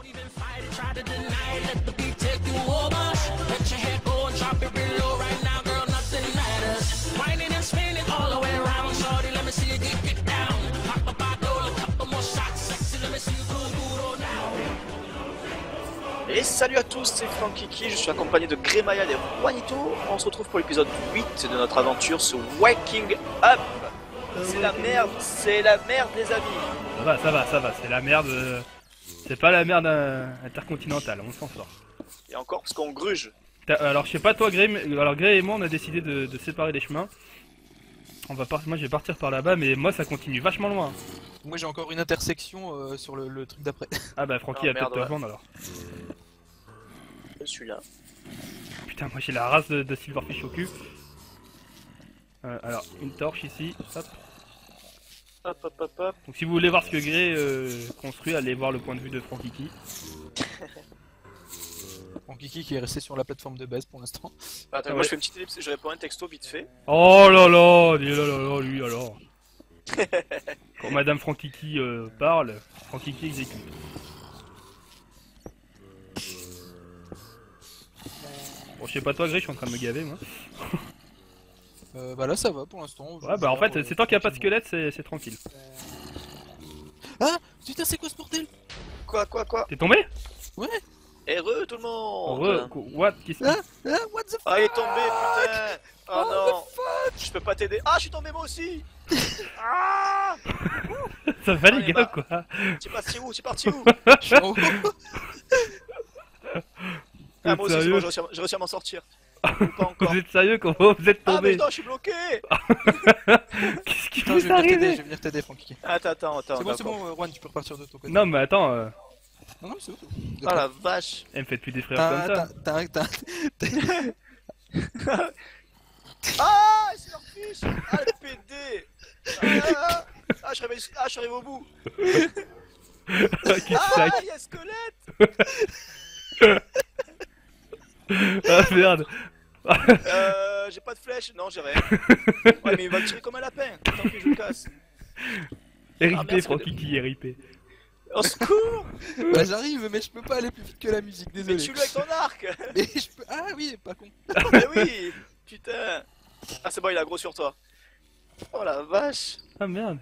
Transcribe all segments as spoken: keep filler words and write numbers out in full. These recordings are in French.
Et salut à tous, c'est Frankiki, je suis accompagné de Grémaya et Juanito. On se retrouve pour l'épisode huit de notre aventure sur Waking Up. C'est la merde, c'est la merde les amis. Ça va, ça va, ça va, c'est la merde. euh, C'est pas la merde euh, intercontinentale, on s'en sort. Et encore parce qu'on gruge. Alors je sais pas toi Gré, mais... alors Gré et moi on a décidé de, de séparer les chemins. On va par... Moi je vais partir par là-bas, mais moi ça continue vachement loin. Moi j'ai encore une intersection euh, sur le, le truc d'après. Ah bah Francky Oh, va peut-être merde, te ouais. rejoindre alors. Je suis là. Putain, moi j'ai la race de, de Silverfish au cul. Euh, alors, une torche ici, hop. Hop hop hop hop. Donc si vous voulez voir ce que Gré euh, construit, allez voir le point de vue de Frankiki. Bon, Kiki qui est resté sur la plateforme de base pour l'instant. Attends, Ah moi ouais. je fais une petite ellipse, je réponds un texto vite fait. Oh là là, dis là là là, lui alors. Quand Madame Frankiki euh, parle, Frankiki exécute. Bon, je sais pas toi Gré, je suis en train de me gaver moi. Euh, bah là ça va pour l'instant. Ouais bah en fait, c'est tant qu'il n'y a pas de squelette, c'est tranquille. Ah putain, c'est quoi ce bordel? Quoi quoi quoi? T'es tombé? Ouais. Heureux tout le monde. Re- quoi- What? Qu'est-ce Ah, qui... ah, what the fuck? Ah il est tombé putain. Oh, Oh, non. Je peux pas t'aider. Ah je suis tombé moi aussi. Ah Ça va les Allez, gars bah. quoi? Tu es parti où? Tu es parti où? Je suis en haut. Ah moi aussi c'est Sérieux? bon, j'ai réussi à- j'ai réussi à m'en sortir. Ou pas encore. Vous êtes sérieux comment vous êtes Ah mais tombé? non je suis bloqué. Qu'est-ce qui Attends, vous je vais venir t'aider, je arrive? vais venir t'aider, Francky. Attends attends attends. C'est bon, c'est d'accord. bon, euh, Juan, tu peux repartir de ton côté. Non mais attends, euh... non, non, c'est bon. Oh la vache. elle me fait plus des frères T'as, comme ça. t'as, t'as, t'as- Ah c'est leur fiche. Ah le P D. Ah, ah, je réveille... ah je suis arrivé au bout. Qui Ah sac. il y a un squelette. Ah merde. Euh j'ai pas de flèche. Non j'ai rien. Ouais mais il va me tirer comme un lapin. Tant que je le casse. Ah, R I P merde, Frankiki, R I P. Au secours. Bah j'arrive, mais je peux pas aller plus vite que la musique, Mais désolé. tue-le avec ton arc. Mais je peux... Ah oui, pas con. Mais oui. Putain. Ah c'est bon il a gros sur toi. Oh la vache. Ah merde.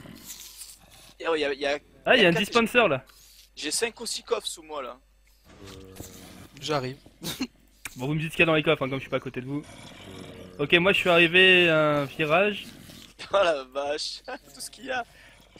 Et oh, il y a, il y a... Ah il y a un quatre- dispenser là. J'ai cinq ou six coffres sous moi là. J'arrive. Bon vous me dites ce qu'il y a dans les coffres hein, comme je suis pas à côté de vous. Ok moi je suis arrivé à un virage. Oh la vache. Tout ce qu'il y a.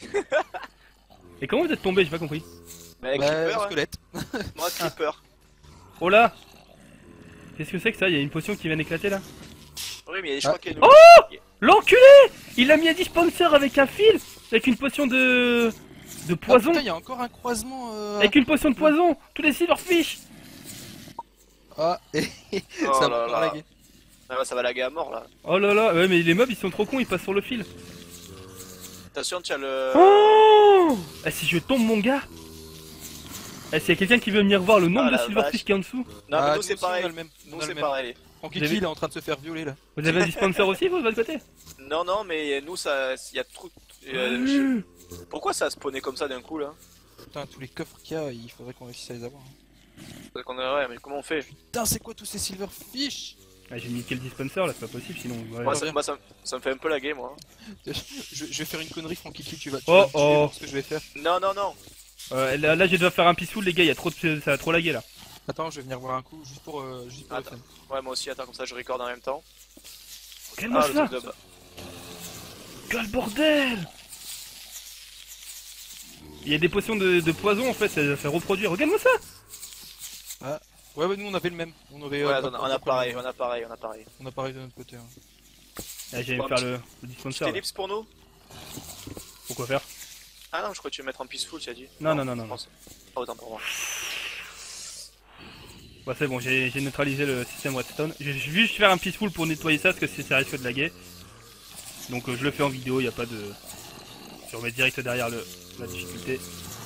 Et comment vous êtes tombé? J'ai pas compris. Mais avec Bah, Creeper, hein. squelette. Moi Creeper. Oh là. Qu'est-ce que c'est que ça? Il y a une potion qui vient d'éclater là. Oui mais je Ah. crois qu'il y a une... Oh L'enculé! Il a mis un dispenser avec un fil. Avec une potion de... De Ah, poison. putain, il y a encore un croisement. Euh... Avec une potion de poison. Tous les silverfish. Ah, et Oh ça là va encore là. laguer. Ah ouais, ça va laguer à mort là. Oh là là. Ouais mais les mobs ils sont trop cons, ils passent sur le fil. Attention tu as le... Oh eh, si je tombe mon gars. Eh, s'il y a quelqu'un qui veut venir voir le nombre Ah, de la silverfish vache. qui est en dessous. Non Ah, mais nous nous c'est aussi, on a pareil. le même. On Nous a le c'est même. pareil. Francky Vous avez- il est en train de se faire violer là. Vous avez un dispenser aussi vous de votre côté? Non non mais nous ça... Il y a trop... euh, je- Pourquoi ça a spawné comme ça d'un coup là? Putain, tous les coffres qu'il y a, il faudrait qu'on réussisse à les avoir. hein. Parce qu'on est... Ouais mais comment on fait? Putain, c'est quoi tous ces silverfish? Ah, j'ai niqué le dispenser là, c'est pas possible sinon. ouais. Moi, ça, moi ça, ça me fait un peu laguer moi. je, je vais faire une connerie, Francky, tu vas, tu Oh, vas me tuer oh. pour ce que je vais faire. Non non non. Euh, là, là j'ai déjà faire un peaceful les gars, il y a trop de... ça a trop lagué là. Attends, je vais venir voir un coup juste pour, euh, juste pour le Attends. fun. Ouais moi aussi attends comme ça je record en même temps. Quel Ah moche le là. truc de bas. Quel bordel. Il y a des potions de, de poison en fait, ça fait reproduire. Regarde-moi ça. Ouais, ouais, nous on avait le même. On avait. Ouais euh, attends, pas- on pas- a pareil, on a pareil, on a pareil. On a pareil de notre côté. Hein. Ah, j'allais Bon, me faire petit- le, le dispenser. là. Ellipse pour nous? Pourquoi faire? Ah non je crois que tu veux mettre en peaceful tu as dit. Non, non, non, non, je pense. Oh autant pour moi. Bah c'est bon, j'ai j'ai neutralisé le système redstone. Je vais juste faire un peaceful pour nettoyer ça parce que ça risque de laguer. Donc euh, je le fais en vidéo, il y a pas de... Je remets direct derrière le, la difficulté.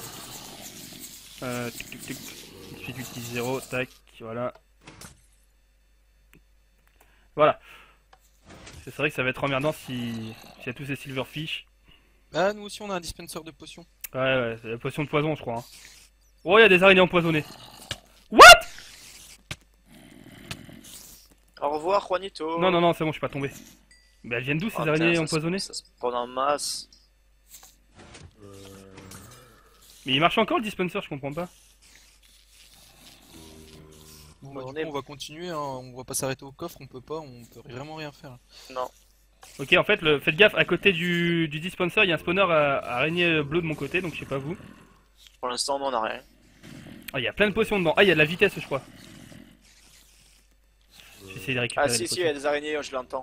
Euh, tic, tic, tic. Difficulté zéro, tac, voilà. Voilà. C'est vrai que ça va être emmerdant si s'il y a tous ces silverfish. Ah, nous aussi on a un dispenser de potions. Ouais, ouais, c'est la potion de poison, je crois. Hein. Oh, il y a des araignées empoisonnées. What? Au revoir, Juanito. Non, non, non, c'est bon, je suis pas tombé. Mais elles viennent d'où ces Oh, araignées putain, ça se- empoisonnées? Ça se prend en masse. Mais il marche encore le dispenser, je comprends pas. Bon, bah, On du est- coup, on va continuer, hein. On va pas s'arrêter au coffre, on peut pas, on peut vraiment rien faire. Non. Ok, en fait, le... faites gaffe, à côté du, du dispenser, il y a un spawner à... à araignée bleue de mon côté, donc je sais pas vous. Pour l'instant, on en a rien. Ah, il y a plein de potions dedans. Ah, il y a de la vitesse, je crois. J'essaie de récupérer Ah, les si, si, il y potions. a des araignées, je l'entends.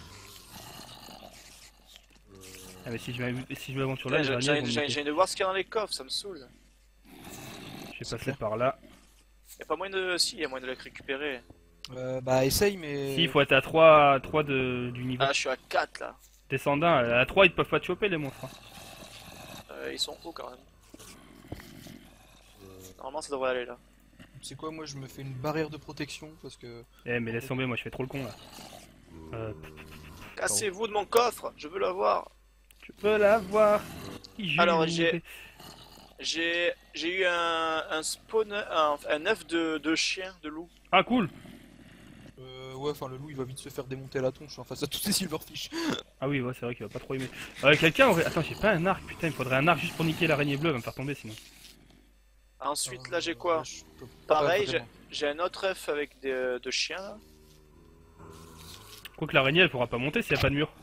Ah, mais si je m'av- si je m'aventure là, les J'ai araignées j'ai- vont me j'ai- niquer. j'ai de voir ce qu'il y a dans les coffres, ça me saoule. Je vais C'est passer clair. par là. Y'a pas moyen de. Si, y a moyen de les récupérer. Euh, bah, essaye, mais. Si, il faut être à trois, trois de... du niveau. Ah, je suis à quatre là. Descendant, à trois, ils peuvent pas te choper, les monstres. hein. Euh, ils sont hauts quand même. Normalement, ça devrait aller là. Tu sais quoi, moi je me fais une barrière de protection parce que. Eh, mais laisse tomber, moi je fais trop le con là. Euh, Cassez-vous de mon coffre, je veux l'avoir. je peux l'avoir. Qui Alors, joue j'ai- J'ai j'ai eu un, un spawn, un, un œuf de, de chien, de loup. Ah, cool. Euh, ouais, enfin, le loup il va vite se faire démonter à la tronche en face à tous ces silverfish. Ah oui, ouais, c'est vrai qu'il va pas trop aimer. Euh, quelqu'un aurait... Attends, j'ai pas un arc, putain, il faudrait un arc juste pour niquer l'araignée bleue, elle va me faire tomber sinon. Ensuite, là, j'ai Euh, quoi je peux pas Pareil, j'ai vraiment. j'ai un autre œuf avec des, de chien. Là. Quoique l'araignée, elle pourra pas monter s'il y a pas de mur.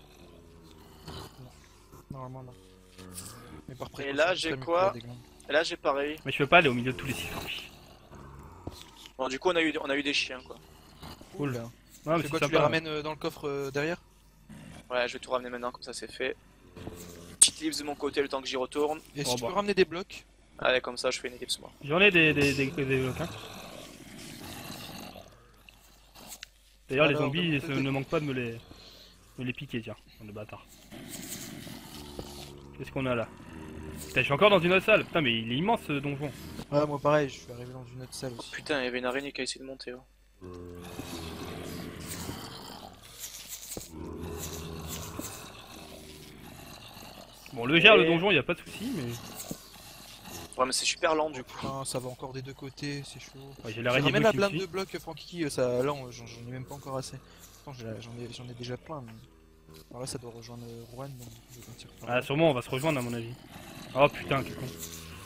Normalement, non. Mais par Et précaution, là, ce j'ai serait mieux quoi qu'il y ait des glandes. Et là, j'ai pareil. Mais je peux pas aller au milieu de tous les silverfish. Bon, du coup, on a eu, on a eu des chiens, quoi. Cool. Là. Non, mais C'est c'est quoi, tu les sympa. ramènes euh, dans le coffre euh, derrière? Ouais, je vais tout ramener maintenant, comme ça, c'est fait. Petite ellipse de mon côté, le temps que j'y retourne. Et si Oh, tu bah. peux ramener des blocs? Allez, comme ça, je fais une ellipse, moi. J'en ai des, des, des, des blocs, hein. D'ailleurs, les Alors, zombies de mon se- côté. ne manquent pas de me les, me les piquer, tiens, de bâtard. Qu'est-ce qu'on a là? Putain, je suis encore dans une autre salle. Putain, mais il est immense ce donjon. Ouais, moi pareil, je suis arrivé dans une autre salle aussi. Putain, il y avait une araignée qui a essayé de monter. Oh. Bon, le gère, le Et- donjon, y a pas de soucis, mais. Ouais, mais c'est super lent, du coup. Putain, ça va encore des deux côtés, c'est chaud. Ouais, j'ai Je l'araignée ramène bleue la qui me blinde suit. de blocs, Francky, ça, là on- j'en j'en ai même pas encore assez. Attends, j'ai- j'en ai, j'en ai déjà plein. Mais... Alors là, ça doit rejoindre euh, Rouen, donc je vais partir par Ah, là. sûrement, on va se rejoindre à mon avis. Oh putain, quel con.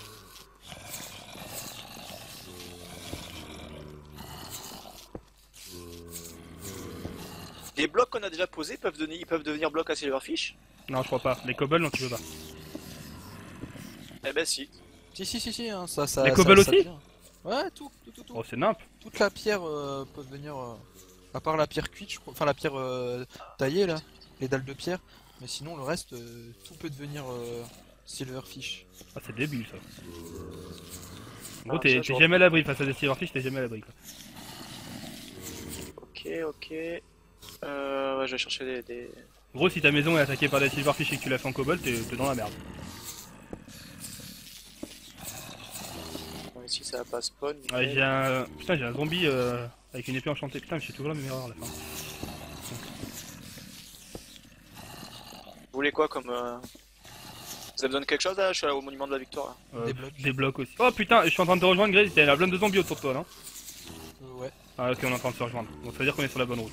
Les blocs qu'on a déjà posés peuvent devenir, ils peuvent devenir blocs à Silverfish. Non, je crois pas. Les cobbles, non, tu peux pas. Eh ben si. Si, si, si, si, hein, ça, ça. Les ça- cobbles ça aussi vient. Ouais, tout, tout, tout, tout. Oh, c'est nimp. Toute la pierre euh, peut venir. euh, À part la pierre cuite, je crois. Enfin, la pierre euh, taillée là, les dalles de pierre. Mais sinon, le reste, euh, tout peut devenir euh, silverfish. Ah, c'est débile ça. En Ah, gros, t'es ça, je t'es vois. jamais à l'abri face à des silverfish, t'es jamais à l'abri quoi. Ok, ok. Euh, ouais, je vais chercher des. des... En gros, si ta maison est attaquée par des silverfish et que tu la fais en cobble, t'es t'es dans la merde. Bon, ici, ça va pas spawn. Ouais, nickel. j'ai un. Putain, j'ai un zombie euh, avec une épée enchantée. Putain, mais j'ai toujours la même erreur à la fin. Vous voulez quoi comme. Euh... Vous avez besoin de quelque chose là? Je suis là au monument de la victoire. Là. Euh, Des blocs. Des blocs aussi. Oh putain, je suis en train de te rejoindre, Grace. T'as la blinde de zombies autour de toi, non? Euh, ouais. Ah, ok, on est en train de se rejoindre. Donc ça veut dire qu'on est sur la bonne route.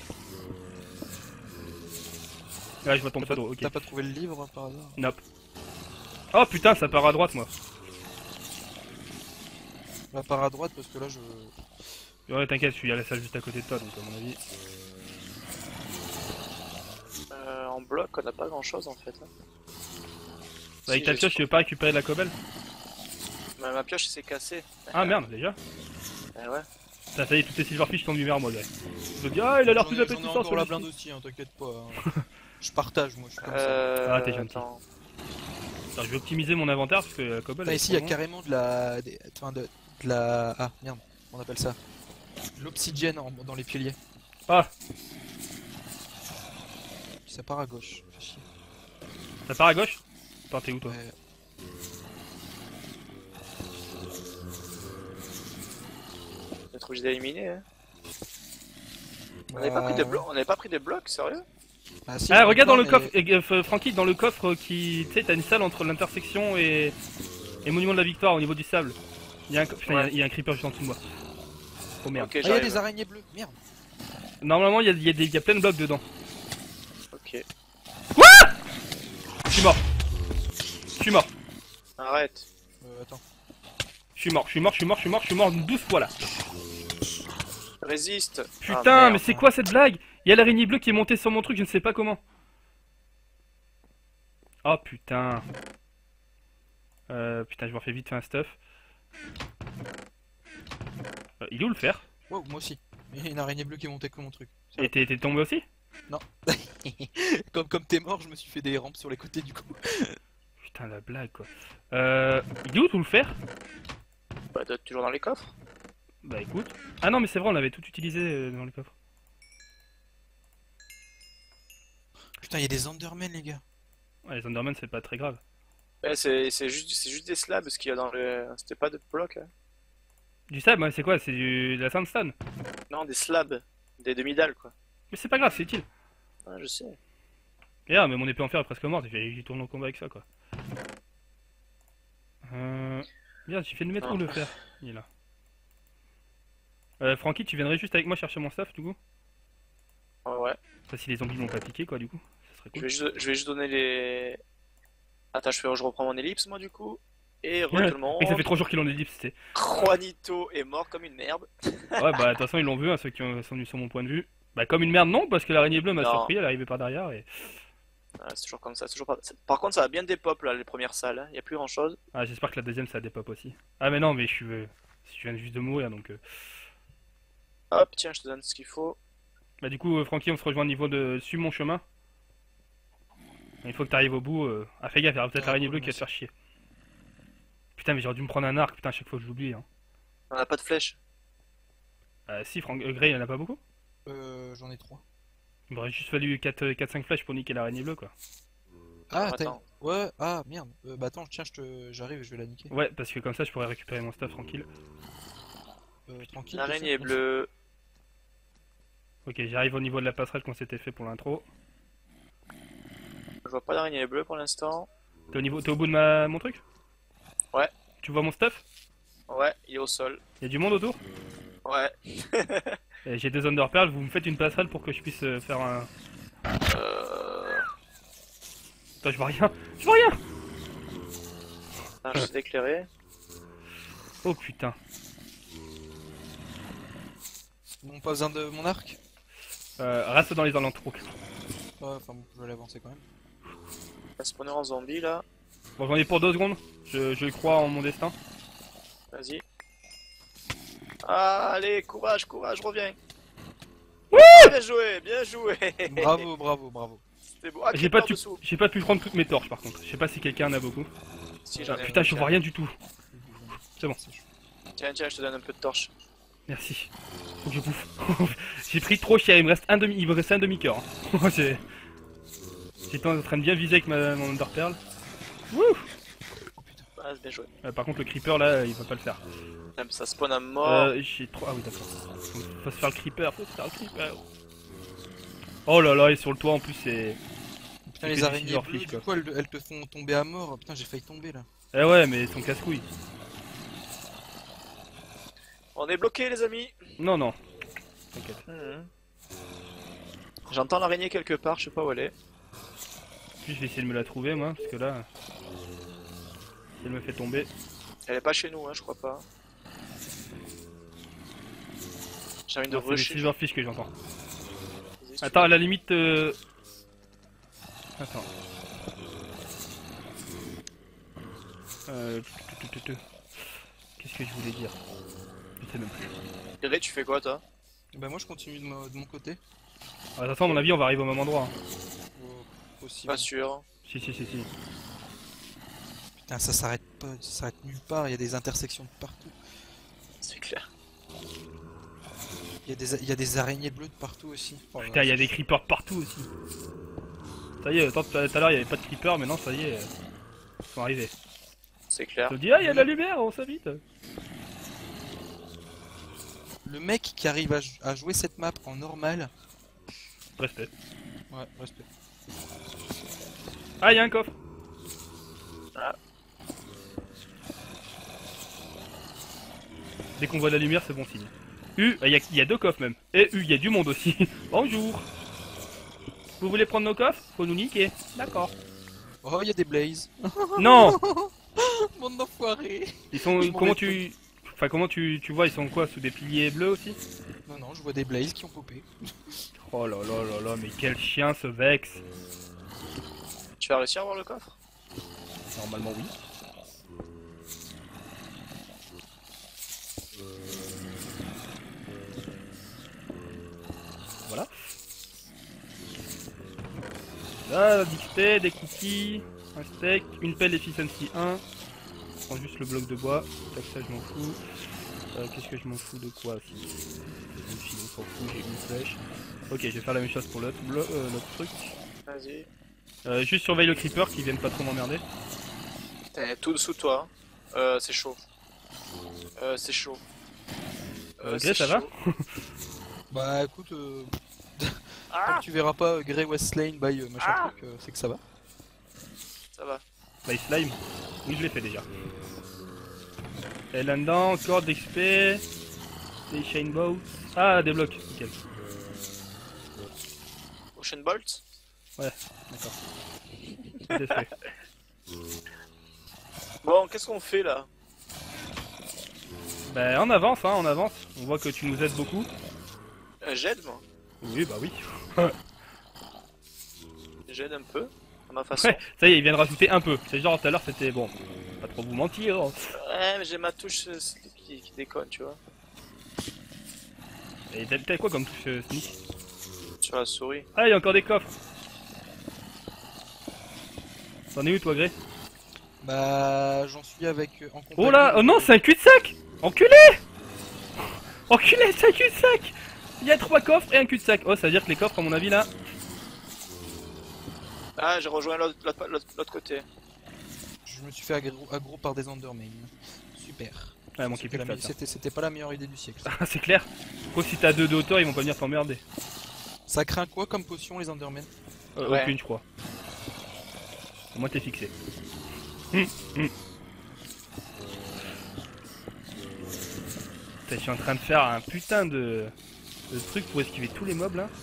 Là, je vois ton T'as pas, pseudo, ok. t'as pas trouvé le livre hein, par hasard? Nope. Oh putain, ça part à droite, moi. Là, par à droite, parce que là, je. Ouais, t'inquiète, je suis à la salle juste à côté de toi, donc à mon avis. Euh, en bloc, on a pas grand chose en fait. Là. Avec Si, ta j'ai- pioche, tu veux pas récupérer de la cobble? Ma, ma pioche s'est cassée. Ah merde, déjà? Eh ouais. Ça, ça y est, toutes les silverfish tombent du vers moi, gars. Je me dis, ah, il a l'air J'en plus ai- appétissant J'en ai sur encore le la site. blinde aussi, hein, t'inquiète pas. hein. Je partage, moi, je suis comme ça. Euh, Ah, t'es gentil. attends. Attends, je vais optimiser mon inventaire parce que la cobble. Putain, elle est ici, il y a trop loin. carrément de la. des- Enfin, de... de la. Ah, merde, on appelle ça. De l'obsidienne en- dans les piliers. Ah, Ça part à gauche. Fais chier. ça part à gauche? Attends, t'es où toi? Ouais. On va être obligé d'éliminer. Hein. On Bah, n'avait pas pris des blocs. On n'avait pas pris des blocs, sérieux? Ah, si, Ah, j'en ai regarde dans plein, le mais- coffre, et, euh, Francky, dans le coffre qui. Tu sais, t'as une salle entre l'intersection et. et Monument de la Victoire au niveau du sable. Il y a un, putain, Ouais. il y a- il y a un creeper juste en dessous de moi. Oh merde. Ok, Ah, il y a j'arrive. des araignées bleues, merde. Normalement, il y a, il y, a des- il y a plein de blocs dedans. Ok. Je suis mort. Je suis mort. Arrête. Euh, attends. Je suis mort, je suis mort, je suis mort, je suis mort, je suis mort douze fois là. Résiste. Putain, Ah, merde. mais c'est quoi cette blague? Il y a l'araignée bleue qui est montée sur mon truc, je ne sais pas comment. Oh putain. Euh, putain, je me refais vite fait un stuff. Euh, il est où le fer? Wow, moi aussi. Il y a une araignée bleue qui est montée avec mon truc. Et t'es t'es tombé aussi? Comme comme t'es mort, je me suis fait des rampes sur les côtés du coup. Putain, la blague quoi. Euh, il est où tout le fer? Bah, doit être toujours dans les coffres. Bah écoute. Ah non, mais c'est vrai, on avait tout utilisé euh, dans le coffre. Putain, il y a des Endermen, les gars. Ouais, les Enderman, c'est pas très grave. Ouais, c'est c'est juste, c'est juste des slabs ce qu'il y a dans le. C'était pas de blocs. Hein. Du sable, ouais, c'est quoi? C'est du... de la sandstone. Non, des slabs. Des demi-dalles quoi. Mais c'est pas grave, c'est utile. Ouais, je sais. Et ah, mais mon épée en fer est presque morte, j'ai tourné au combat avec ça quoi. Euh... Bien, j'ai fait de mettre où le fer? Il est là. Euh, Francky, tu viendrais juste avec moi chercher mon stuff du coup? Ouais, ouais. Enfin, si les zombies m'ont pas piqué quoi du coup, ça serait Je cool. vais juste, je vais juste donner les. Attends, je, fais, je reprends mon ellipse moi du coup. Et re Ouais, tout le monde. et ça fait trois jours qu'ils ont ellipse, c'était. Juanito est mort comme une merde. Ouais, bah de toute façon, ils l'ont vu, hein, ceux qui ont- sont venus sur mon point de vue. Bah, comme une merde, non, parce que l'araignée bleue m'a Non. surpris, elle est arrivée par derrière et. Ouais, c'est toujours comme ça. c'est Toujours pas... c'est- Par contre, ça a bien des pop là, les premières salles. Hein. Y a plus grand chose. Ah, j'espère que la deuxième ça dépop aussi. Ah, mais non, mais je suis. euh, Je viens juste de mourir donc. euh, Hop, tiens, je te donne ce qu'il faut. Bah, du coup, euh, Francky, on se rejoint au niveau de. Suis mon chemin. Il faut que t'arrives au bout. euh, Ah, fais gaffe, il y aura peut-être Ah, l'araignée cool, bleue qui va te faire chier. Putain, mais j'aurais dû me prendre un arc, putain, à chaque fois que je l'oublie. Hein. On a pas de flèche. Euh, si, Franck, euh, Grey, il en a pas beaucoup. Euh, j'en ai trois. Il m'aurait juste fallu quatre cinq flèches pour niquer l'araignée bleue quoi. Ah, Alors, t'as... attends. Ouais, ah, merde. Euh, bah attends, tiens, je te... j'arrive, je vais la niquer. Ouais, parce que comme ça je pourrais récupérer mon stuff tranquille. Euh, tranquille. L'araignée merci. bleue. Ok, j'arrive au niveau de la passerelle qu'on s'était fait pour l'intro. Je vois pas d'araignée bleue pour l'instant. T'es au niveau, t'es au bout de ma... mon truc? Ouais. Tu vois mon stuff? Ouais, il est au sol. Y'a du monde autour? Ouais. Et j'ai deux Underpearls, vous me faites une passerelle pour que je puisse euh, faire un... Euh... Attends, je vois rien. Je vois rien. Ah, je suis éclairé. Oh putain. Bon, pas besoin de mon arc. Euh, reste dans les alentours. Ouais, enfin bon, je vais l'avancer quand même. Un spawner en zombie là. Bon, j'en ai pour deux secondes. Je, je crois en mon destin. Vas-y. Ah, allez, courage, courage, reviens. Bien joué, bien joué. Bravo, bravo, bravo. C'était beau. Ah, J'ai pas, creeper pu... dessous. j'ai pas pu prendre toutes mes torches par contre. Je sais pas si quelqu'un en a beaucoup. Si, Ah, j'en ai putain, un, je tiens. vois rien du tout. C'est bon. Tiens, tiens, je te donne un peu de torche. Merci. Faut que je bouffe. J'ai pris trop cher, il me reste un demi, il me reste un demi cœur. J'ai... J'étais en train de bien viser avec ma... mon Underpearl. Wouh. Ah, c'est bien joué. Euh, par contre le creeper là, il va pas le faire. Même ça spawn à mort. Euh, j'ai trop... Ah oui d'accord. Faut, faut se faire le creeper, faut se faire le creeper. Oh là là, et sur le toit en plus c'est... Putain, C'est les du araignées bleues, silverfish, du quoi. coup, elles, elles te font tomber à mort. Putain, j'ai failli tomber là. Eh ouais, mais ils sont casse-couilles. On est bloqué, les amis. Non, non. T'inquiète. Mhm. J'entends l'araignée quelque part, je sais pas où elle est. Puis je vais essayer de me la trouver moi, parce que là... Elle me fait tomber. Elle est pas chez nous, hein, je crois pas. J'ai envie de Non, c'est les rusher. silverfish que j'entends. Vas-y, si Attends, à tu la limite... Euh... Attends. Euh... tu- tu- tu- tu- Qu'est-ce que je voulais dire? Je sais même plus. veux. Grey, tu fais quoi, toi? Bah, moi, je continue de, mo- de mon côté. Ah, de toute façon, à mon avis, on va arriver au même endroit. hein. Oh, possible. Pas sûr. Si, si, si, si. Putain, ça s'arrête pas, ça s'arrête nulle part. Il y a des intersections de partout. C'est clair. Il y a des, il y a des araignées bleues de partout aussi. Oh, Putain, il y a des creepers de partout aussi. Ça y est, attends, tout à tout à l'heure, il y avait pas de creepers, mais non, ça y est. euh, Ils sont arrivés. C'est clair. Je te dis, ah, il y a de la lumière, on s'invite. Le mec qui arrive à, jou- à jouer cette map en normal. Respect. Ouais, respect. Ah, il y a un coffre. Dès qu'on voit de la lumière, c'est bon signe. U, il y, a- y a deux coffres même. Et U, il y a du monde aussi. Bonjour. Vous voulez prendre nos coffres? Faut nous niquer. D'accord. Oh, il y a des blazes. Non. Mon enfoiré. Ils sont. Je m'en Comment vais tu. Enfin, comment tu, tu vois? Ils sont quoi? Sous des piliers bleus aussi? Non, non, je vois des blazes qui ont popé. Oh là là là là, mais quel chien ce Vex. Tu vas réussir à voir le coffre? Normalement, oui. Voilà. Là, d'X P, des cookies, un steak, une pelle efficiency un. Je prends juste le bloc de bois. Tac, ça je m'en fous. Euh, Qu'est-ce que je m'en fous de quoi aussi? Une fille, on s'en fout, j'ai une flèche. Ok, je vais faire la même chose pour l'autre blo- euh, l'autre truc. Vas-y. Euh, juste surveille le creeper qui vienne pas trop m'emmerder. T'es tout dessous de toi. Hein. Euh, c'est chaud. Euh, c'est chaud. Euh, c'est Grey, ça va? chaud. Bah écoute, euh, tant Ah, que tu verras pas euh, Grey West Lane by euh, machin Ah. truc, euh, c'est que ça va. ça va. Bah, slime. Oui, je l'ai fait déjà. Et là-dedans, encore d'X P. Des chain bows. Ah, des blocs. Nickel. Ocean Bolt. D'accord. C'est fait. Bon, qu'est-ce qu'on fait là? Bah, on avance, hein, on avance. On voit que tu nous aides beaucoup. Euh, J'aide moi. Oui, bah oui. J'aide un peu. À ma façon. Ouais, ça y est, il vient de rajouter un peu. C'est genre tout à l'heure, c'était bon. Pas trop vous mentir. Ouais, mais j'ai ma touche euh, qui, qui déconne, tu vois. Et t'as t'as quoi comme touche euh, sneak? Sur la souris. Ah, il y a encore des coffres. T'en es où, toi, Grey? Bah j'en suis avec euh, en compagnie Oh là, de- oh non, c'est un cul-de-sac. Enculé. Enculé, c'est un cul-de-sac. Il y a trois coffres et un cul-de-sac. Oh, ça veut dire que les coffres, à mon avis, là... Ah, j'ai rejoint l'autre l'autre- l'autre- l'autre côté. Je me suis fait aggro, aggro par des Endermen. Super. Ouais, manquait plus C'était que la ça, me- ça. C'était c'était pas la meilleure idée du siècle. ça. Ah, c'est clair. Quoi, si t'as deux de hauteur, ils vont pas venir t'emmerder. Ça craint quoi comme potion les Endermen? Euh, Ouais. Aucune, je crois. Au moins, t'es fixé. Hum, hum. Putain, je suis en train de faire un putain de... de truc pour esquiver tous les mobs, là.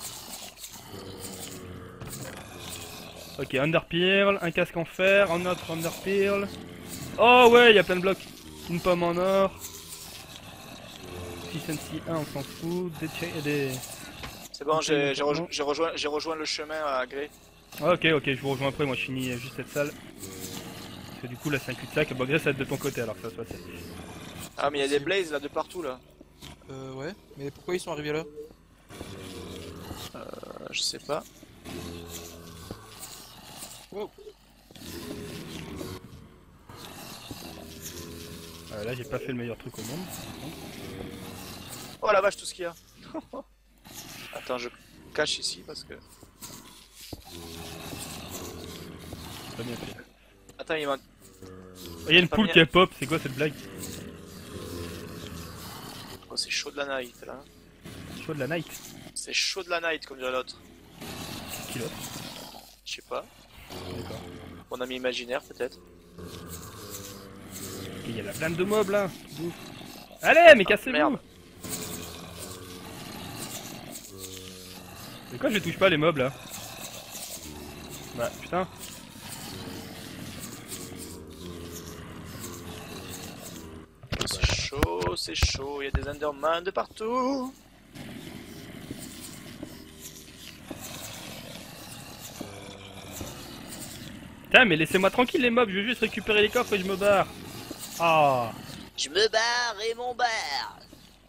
Ok, Underpearl, un casque en fer, un autre Underpearl. Oh ouais, il y a plein de blocs. Une pomme en or. Efficiency un, on s'en fout. Des... cha- des... C'est bon, j'ai j'ai Pardon. rejo- j'ai rejoint, j'ai rejoint le chemin à Grey. Ah, ok, ok, je vous rejoins après, moi je finis juste cette salle. Parce que du coup là c'est un cul-de-sac, bon Grey ça va être de ton côté alors que ça soit fait. Ah, mais il y a des blazes là de partout là. Euh ouais, mais pourquoi ils sont arrivés là? Euh, je sais pas. Wow. Euh, là j'ai pas fait le meilleur truc au monde. Oh la vache, tout ce qu'il y a. Attends, je cache ici parce que. C'est pas bien fait. Attends, il m'a. Il y a une Pas poule bien. qui est pop, c'est quoi cette blague? Oh, c'est chaud de la night là. Chaud de la night. C'est chaud de la night comme dirait l'autre. Qui l'autre? Je sais pas. D'accord. Mon ami imaginaire peut-être. Et il y a la blinde de mobs là. Ouf. Allez, mais Ah, cassez-vous! merde. Mais quoi je touche pas les mobs là? Bah putain. C'est chaud, c'est chaud, il y a des Enderman de partout. Putain mais laissez-moi tranquille les mobs, je veux juste récupérer les coffres et je me barre. Ah. Je me barre et mon bar.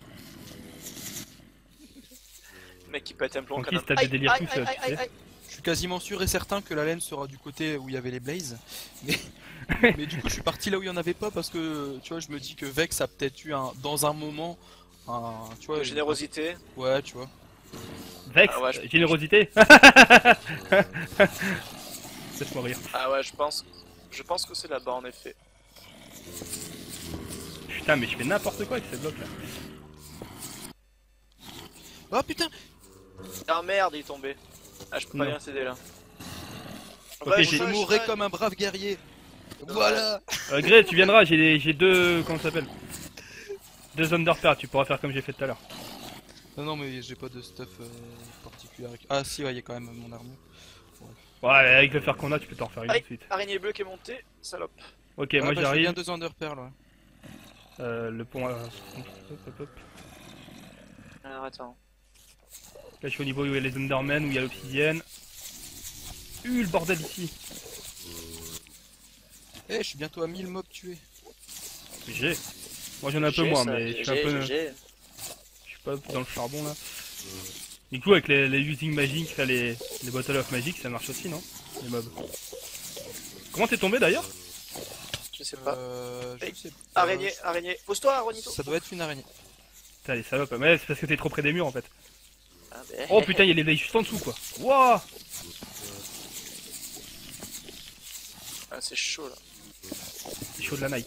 Le mec qui pète un plomb quand Tranquille, même. t'as des Aïe, délires aïe, tout seul, aïe, tu aïe, sais. aïe. Je suis quasiment sûr et certain que la laine sera du côté où il y avait les blazes. Mais, mais du coup, je suis parti là où il y en avait pas parce que tu vois, je me dis que Vex a peut-être eu un, dans un moment un, tu vois, De générosité. une- Ouais, tu vois. Vex, Ah ouais, je- euh, générosité. Laisse-moi rire. Ah ouais, je pense. Je pense que c'est là-bas en effet. Putain mais je fais n'importe quoi avec ces blocs là. Oh putain! Ah merde, il est tombé. Ah, je peux pas Non. bien s'aider là. Ok, Rush, j'ai- Je rush, mourrai rush. comme un brave guerrier. Voilà. Euh, Grey, tu viendras, j'ai des- j'ai deux... comment ça s'appelle? deux Underpearl, tu pourras faire comme j'ai fait tout à l'heure. Non, non, mais j'ai pas de stuff euh, particulier. Avec... Ah, si, ouais, il y a quand même mon armure. Ouais, avec le fer qu'on a, tu peux t'en refaire une Allez, tout de suite. araignée bleue qui est montée, salope. Ok, Ouais, moi bah, je fais j'arrive. bien deux Underpearl, ouais. Euh, le pont. Euh... Hop, hop, hop. Alors attends. Là, je suis au niveau où il y a les Endermen, où il y a l'obsidienne. Uh, le bordel ici. Eh, je suis bientôt à mille mobs tués. J'ai. Moi j'en ai un peu G G, moins, ça, mais je G suis un G, peu. G G. Je suis pas dans le charbon là. Du coup, avec les, les using magic, là, les, les bottle of magic, ça marche aussi, non? Les mobs. Comment t'es tombé d'ailleurs? Je sais pas. Euh, je Hey, sais pas. Araignée, araignée. Pose-toi, Aronito. Ça doit être une araignée. Putain, les salopes. Mais c'est parce que t'es trop près des murs en fait. Ah, ben. Oh putain, il y a les veilles juste en dessous quoi. Wouah! Ah, c'est chaud là. C'est chaud de la night.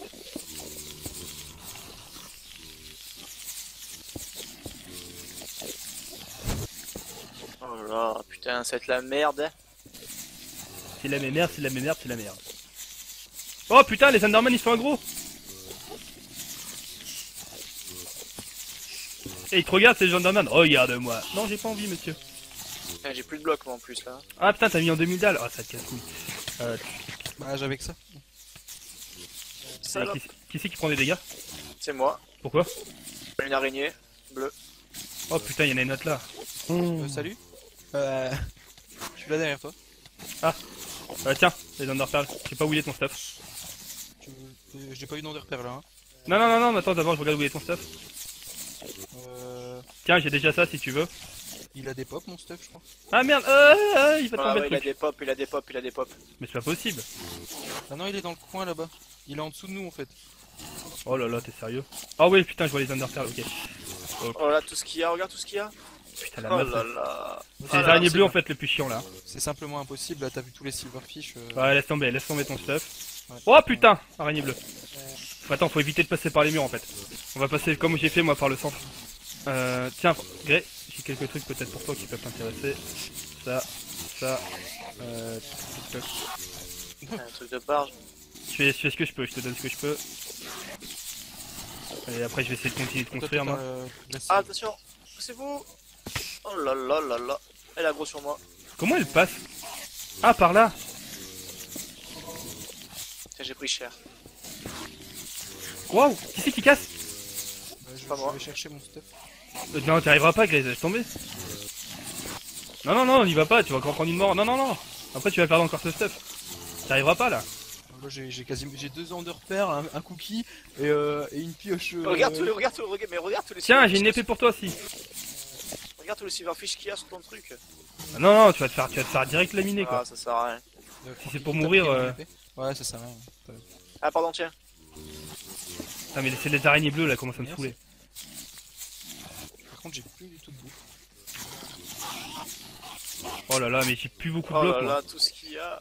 Oh là, putain, ça va être la merde. C'est la merde, c'est la merde, c'est la merde. Oh putain, les Endermen ils sont aggro! Et ils te regardent ces Endermen. Regarde-moi. Non, j'ai pas envie, monsieur. Putain, j'ai plus de blocs moi en plus là. Ah putain, t'as mis en deux mille dalles. Oh, ça te casse couille. Euh, Bah, j'avais que ça. Salope. qui qui c'est qui prend des dégâts? C'est moi. Pourquoi? Une araignée bleue. Oh putain, y'en a une autre là. Euh, salut. Euh... Je suis là derrière toi. Euh, tiens, les Enderpearls. Je sais pas où il est ton stuff. Tu... euh, J'ai pas eu d'Underpearl là. Hein. Non, non, non, non, mais attends, d'abord je regarde où il est ton stuff. Euh... Tiens, j'ai déjà ça si tu veux. Il a des pop mon stuff, je crois. Ah merde, euh, euh, il va Ah tomber ouais, le il a truc. des pop, il a des pop, il a des pop. Mais c'est pas possible. Ah non, il est dans le coin là-bas. Il est en dessous de nous en fait. Oh là là, t'es sérieux? Ah oui, putain, je vois les Enderpearls, ok. Oh là, tout ce qu'il y a, regarde tout ce qu'il y a. Putain, la Oh meuf. là là. C'est les araignées bleues en fait le plus chiant là. C'est simplement impossible. Là, t'as vu tous les silverfish. Euh... Ouais, laisse tomber, laisse tomber ton stuff. Ouais. Oh putain, araignée bleue. Attends, faut éviter de passer par les murs en fait. On va passer comme j'ai fait moi par le centre. Euh, tiens, Grey, j'ai quelques trucs peut-être pour toi qui peuvent t'intéresser. Ça, ça, euh, tic, tic, toc. Un truc de barge. Je fais, je fais ce que je peux, je te donne ce que je peux. Et après je vais essayer de continuer de construire moi. Euh, la Ah, attention, c'est vous. Oh là là là là. Elle a gros sur moi. Comment elle passe? Ah, par là. Tiens, j'ai pris cher. Waouh, qui c'est qui casse? Euh, je, Pas je moi. vais chercher mon stuff. Euh, Non, t'y arriveras pas, Grey, laisse tomber. Non, non, non, n'y va pas, tu vas encore prendre une mort. Non, non, non. Après tu vas perdre encore ce stuff. T'y arriveras pas là. Là, j'ai j'ai quasiment j'ai deux Underpearl, un, un cookie et, euh, et une pioche. euh, Regarde tous les, regarde tous les, regarde- mais regarde tous les. Tiens, j'ai silverfish une épée pour toi aussi. qu'il y a- Regarde tous les silverfish qu'il y a sur ton truc. Ah, non, non, tu vas te faire, tu vas te faire direct laminer quoi. Ah, ça sert à rien. euh, Si c'est Francky, pour t'as mourir, pris mon euh, épée Ouais, ça sert à rien. T'as- Ah, pardon, tiens. Ah, mais c'est les araignées bleues là, comment ça me Merci. saouler. Par contre, j'ai plus du tout de bouffe. Oh là là, mais j'ai plus beaucoup de Oh blocs là moi. là, tout ce qu'il y a.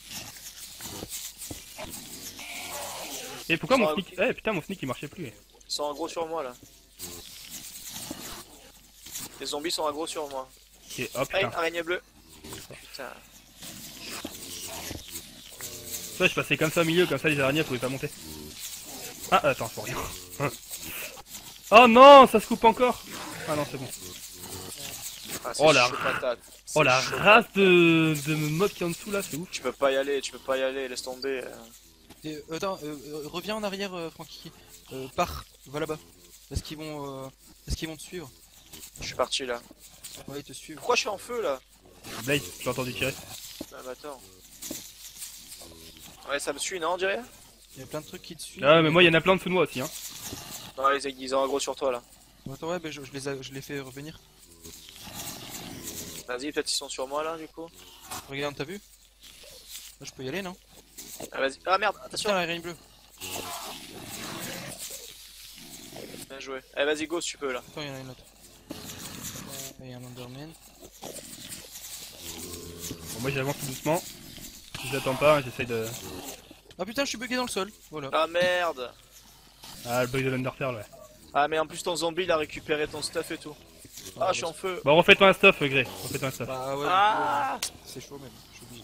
Et pourquoi mon Ah, sneak. ok. Eh putain, mon sneak il marchait plus. Ils sont aggro sur moi là. Les zombies sont aggro sur moi. Ok, oh Hey, putain. araignée bleue. Putain. Ça, je passais comme ça au milieu, comme ça les araignées elles pouvaient pas monter. Ah, attends, faut rien. Oh non, ça se coupe encore. Ah non, c'est bon. Ah, c'est Oh la chaud patate. Oh C'est la chaud race de, de mobs qui est en dessous là, c'est ouf. Tu peux pas y aller, tu peux pas y aller, laisse tomber. euh. Et, euh, attends, euh, euh, reviens en arrière, euh, Francky. Euh, pars, va là-bas. Est-ce qu'ils vont, euh, est-ce qu'ils vont te suivre? Je suis parti là. Ouais, ils te suivent. Pourquoi je suis en feu là? Blaze, j'ai entendu tirer. Ah bah attends. Ouais, ça me suit, non, on dirait? Il y a plein de trucs qui te suivent. Ah, mais moi il y en a plein dessous de moi aussi, hein. Non, les aiguilles, ils ont aggro sur toi là. Attends, ouais, bah, je, je les a- je les fais revenir. Vas-y, peut-être ils sont sur moi là du coup. Regarde, t'as vu? Là, je peux y aller, non? Ah, vas-y. Ah merde, Tiens, attention. la rain bleue. Bien joué. Allez, vas-y, go si tu peux là. Attends, il y en a une autre. Il y a un Enderman. Bon, moi j'avance tout doucement. Si j'attends pas, j'essaye de. Ah putain, je suis bugué dans le sol. Voilà. Ah merde. Ah, le bug de l'Underpearl, ouais. Ah, mais en plus ton zombie il a récupéré ton stuff et tout. Ah, je suis en feu. Bon, refais-toi un stuff, Grey. Refais-toi un stuff. Bah ouais, Ah, c'est chaud même. Je suis obligé.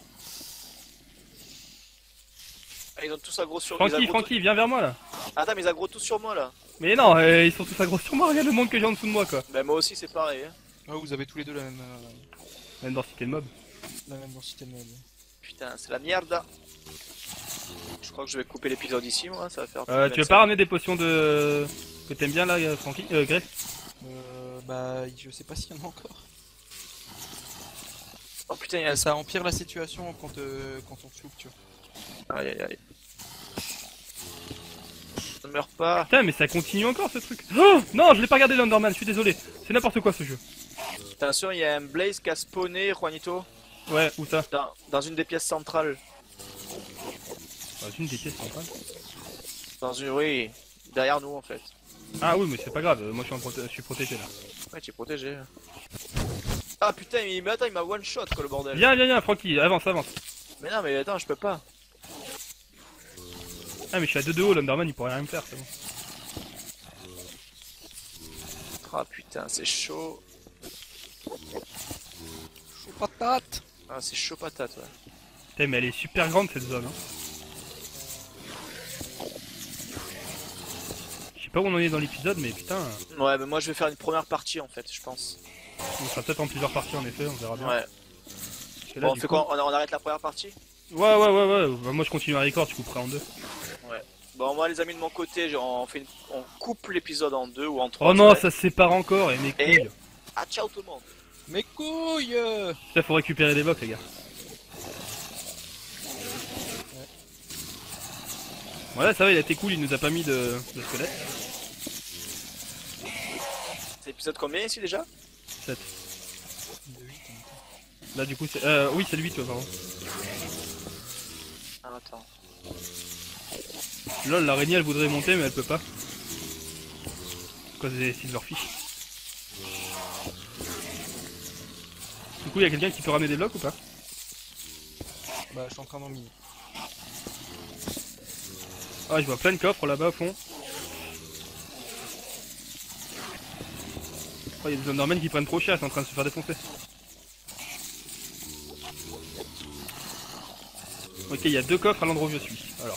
Ah, ils ont tous aggro sur moi. Francky, Francky, viens vers moi là. Attends, mais ils aggro tous sur moi là. Mais non, euh, ils sont tous agros sur moi, regarde le monde que j'ai en dessous de moi quoi. Bah moi aussi c'est pareil. Hein. Ah, vous avez tous les deux la même, euh, Même densité de mob. la même densité de mob. Putain, c'est la merde. Je crois que je vais couper l'épisode ici, moi, ça va faire... Euh, tu veux pas ramener des potions de... que t'aimes bien là, euh, Francky Euh, Grey Euh, bah, je sais pas s'il y en a encore. Oh putain, il y a... Ça empire la situation quand, euh, quand on se loupe, tu vois. Aïe aïe aïe. Ne meurs pas. Putain, mais ça continue encore ce truc. Oh non, je l'ai pas regardé l'Underman, je suis désolé. C'est n'importe quoi ce jeu. Attention, il y a un Blaze qui a spawné, Juanito, Ouais, où ça dans, dans une des pièces centrales. Dans une des pièces centrales. Dans une... Oui, derrière nous en fait. Ah oui, mais c'est pas grave, moi je suis, en proté- je suis protégé là. Ouais, tu es protégé. Ah putain, il... mais attends, il m'a one shot quoi le bordel. Viens, viens, viens, Francky, avance, avance. Mais non, mais attends, je peux pas. Ah, mais je suis à deux de haut, l'Underman il pourrait rien me faire, c'est bon. Ah putain, c'est chaud. Chaud patate. Ah, c'est chaud patate, ouais. Putain, mais elle est super grande cette zone. Hein. Je sais pas où on en est dans l'épisode, mais putain, Ouais, mais moi je vais faire une première partie en fait, je pense. on sera peut-être en plusieurs parties en effet, on verra bien. Ouais. Parce que là, Bon, on du fait coup- quoi on, on arrête la première partie? Ouais, ouais, ouais, ouais, bah, moi je continue à record, je couperai en deux. Bon, moi les amis de mon côté, genre, on, fait une... on coupe l'épisode en deux ou en trois. Oh non, ouais. ça se sépare encore, et mes Et- couilles. Ah, ciao tout le monde. Mes couilles. euh. Là, faut récupérer des blocs, les gars. Voilà, ça va, il a été cool, il nous a pas mis de, de squelette. C'est l'épisode combien ici déjà? sept. De huit, en même temps. Là, du coup, c'est. Euh, oui, c'est le huit, ouais, pardon. Ah, attends. Lol, l'araignée elle voudrait monter, mais elle peut pas. À cause des silverfish. Du coup, il y a quelqu'un qui peut ramener des blocs ou pas? Bah, je suis en train d'en miner. Ah, je vois plein de coffres là-bas au fond. Oh, il y a des Endermen qui prennent trop cher, ils sont en train de se faire défoncer. Ok, il y a deux coffres à l'endroit où je suis. Alors.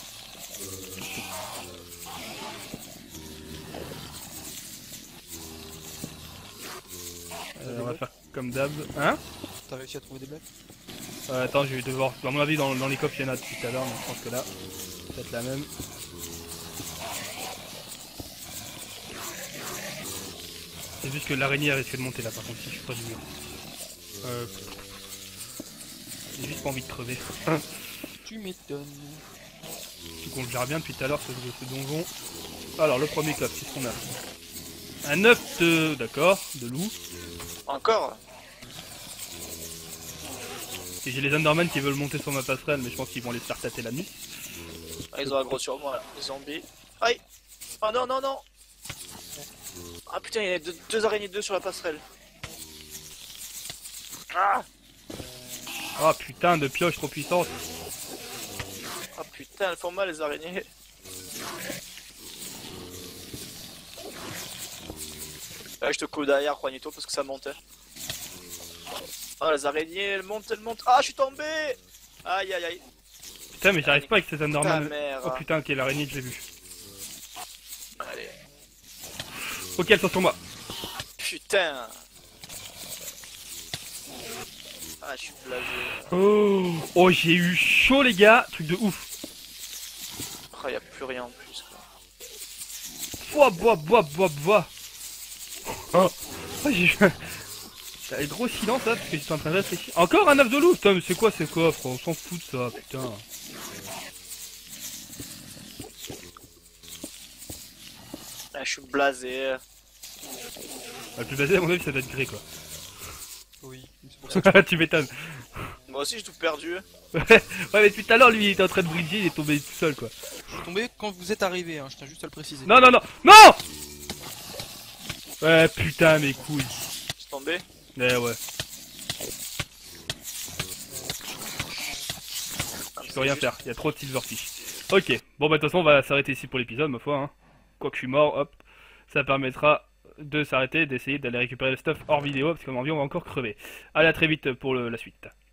Euh, on va faire comme d'hab. Hein? T'as réussi à trouver des blocs? Euh, attends, je vais devoir. À mon avis, dans, dans les coffres, il y en a depuis tout à l'heure, mais je pense que là, c'est peut-être la même. C'est juste que l'araignée risque de monter là, par contre, si je suis pas du mur. Euh. J'ai juste pas envie de crever. Tu m'étonnes. Du coup, on le gère bien depuis tout à l'heure, ce, ce donjon. Alors, le premier coffre, qu'est-ce qu'on a? Un œuf de. D'accord, de loup. Encore? Et j'ai les Endermen qui veulent monter sur ma passerelle, mais je pense qu'ils vont les faire tâter la nuit. Ah, ils ont aggro sur moi là, les zombies. Aïe! Oh non, non, non! Ah putain, il y a deux, deux araignées de deux sur la passerelle. Ah! Oh putain de pioche trop puissante. Ah putain, elles font mal les araignées. Ouais, je te coupe derrière, Juanito, parce que ça monte. Oh, les araignées, elles montent, elles montent. Ah, je suis tombé! Aïe, aïe, aïe. Putain, mais j'arrive pas avec ces Ta Endermen. mère. Oh putain, ok, l'araignée, je l'ai vue. Allez. Ok, elles sont sur moi. Putain. Ah, je suis blasé. Oh, oh j'ai eu chaud, les gars. Truc de ouf. Ah, y a plus rien en plus, quoi. Bois, bois, bois, bois, bois. Oh, oh j'ai eu un gros silence là, parce que j'étais en train de réfléchir. Encore un œuf de loup. Putain, mais c'est quoi ces coffres? On s'en fout de ça, putain. Ah, je suis blasé. Le plus basé, à mon avis, ça doit être gré, quoi. Oui, c'est pour ça. Tu m'étonnes. Moi aussi, j'ai tout perdu. Ouais, mais depuis tout à l'heure, lui, il était en train de bridger, il est tombé tout seul, quoi. Je suis tombé quand vous êtes arrivé, hein, je tiens juste à le préciser. Non, non, non, non. Ouais, putain, mes couilles. Je suis tombé. Eh ouais. Je peux rien faire, il y a trop de silverfish. Ok, bon bah de toute façon on va s'arrêter ici pour l'épisode ma foi. Hein. Quoi que je suis mort, hop, ça permettra de s'arrêter, d'essayer d'aller récupérer le stuff hors vidéo, parce qu'à mon avis on va encore crever. Allez à très vite pour le- la suite.